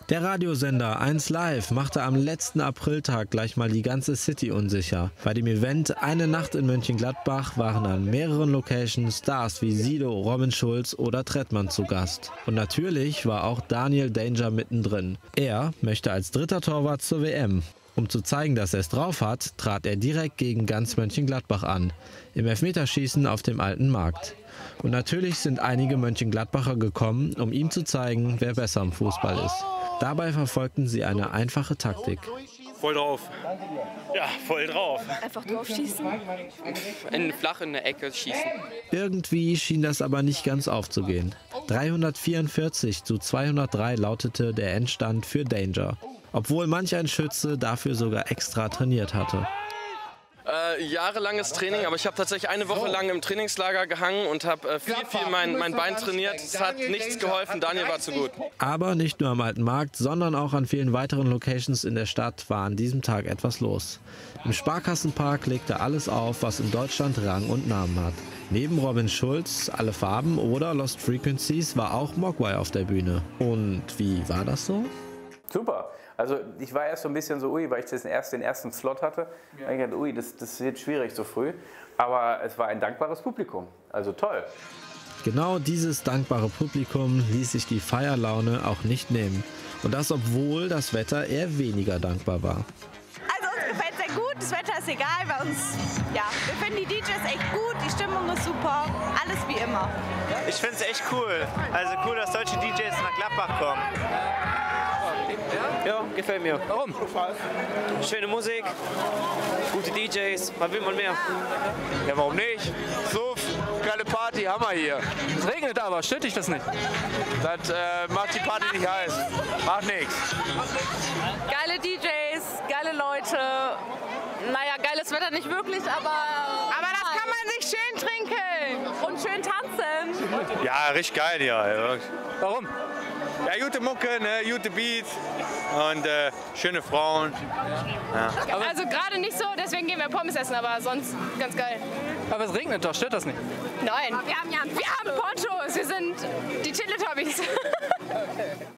Der Radiosender 1 Live machte am letzten Apriltag gleich mal die ganze City unsicher. Bei dem Event Eine Nacht in Mönchengladbach waren an mehreren Locations Stars wie Sido, Robin Schulz oder Trettmann zu Gast. Und natürlich war auch Daniel Danger mittendrin. Er möchte als dritter Torwart zur WM. Um zu zeigen, dass er es drauf hat, trat er direkt gegen ganz Mönchengladbach an. Im Elfmeterschießen auf dem Alten Markt. Und natürlich sind einige Mönchengladbacher gekommen, um ihm zu zeigen, wer besser im Fußball ist. Dabei verfolgten sie eine einfache Taktik. Voll drauf. Ja, voll drauf. Einfach drauf schießen? Flach in der Ecke schießen. Irgendwie schien das aber nicht ganz aufzugehen. 344 zu 203 lautete der Endstand für Danger. Obwohl manch ein Schütze dafür sogar extra trainiert hatte. Jahrelanges Training, aber ich habe tatsächlich eine Woche lang im Trainingslager gehangen und habe viel mein Bein trainiert. Es hat nichts geholfen, Daniel war zu gut. Aber nicht nur am Alten Markt, sondern auch an vielen weiteren Locations in der Stadt war an diesem Tag etwas los. Im Sparkassenpark legte alles auf, was in Deutschland Rang und Namen hat. Neben Robin Schulz, Alle Farben oder Lost Frequencies war auch Mogwai auf der Bühne. Und wie war das so? Super. Also ich war erst so ein bisschen so, weil ich den ersten Slot hatte. Ja. Ich dachte, das wird schwierig so früh. Aber es war ein dankbares Publikum. Also toll. Genau dieses dankbare Publikum ließ sich die Feierlaune auch nicht nehmen. Und das, obwohl das Wetter eher weniger dankbar war. Also uns gefällt es sehr gut, das Wetter ist egal. Bei uns, ja, wir finden die DJs echt gut, die Stimmung ist super, alles wie immer. Ich finde es echt cool. Also cool, dass deutsche DJs nach Gladbach kommen. Ja, gefällt mir. Warum? Schöne Musik, gute DJs, was will man mehr? Ja, warum nicht? So, geile Party haben wir hier. Es regnet aber, stört dich das nicht? Das macht die Party nicht heiß. Macht nichts. Geile DJs, geile Leute. Naja, geiles Wetter nicht wirklich, aber das kann man sich schön trinken und schön tanzen. Ja, richtig geil hier. Warum? Ja, gute Mucke, ne, gute Beats und schöne Frauen. Ja. Also gerade nicht so, deswegen gehen wir Pommes essen, aber sonst ganz geil. Aber es regnet doch, stört das nicht? Nein, wir haben Ponchos, wir sind die Teletubbies.